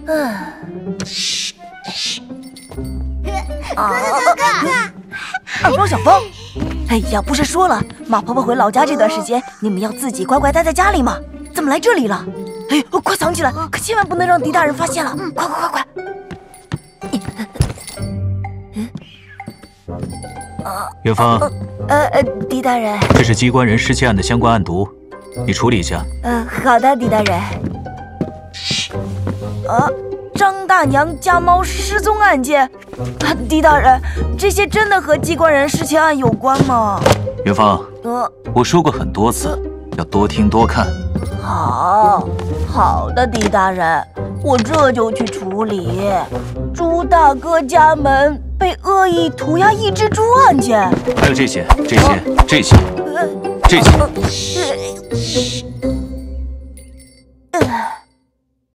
二方小芳，哎呀，不是说了，马婆婆回老家这段时间，你们要自己乖乖待在家里吗？怎么来这里了？哎，快藏起来，可千万不能让狄大人发现了！快！ 元芳， 狄大人， 这是机关人失窃案的相关案牍，你处理一下。 好的，狄大人。张大娘家猫失踪案件，狄大人，这些真的和机关人失窃案有关吗？ 元芳，我说过很多次，要多听多看。 好的，狄大人，我这就去处理。朱大哥家门被恶意涂鸦一只猪案件， 还有这些。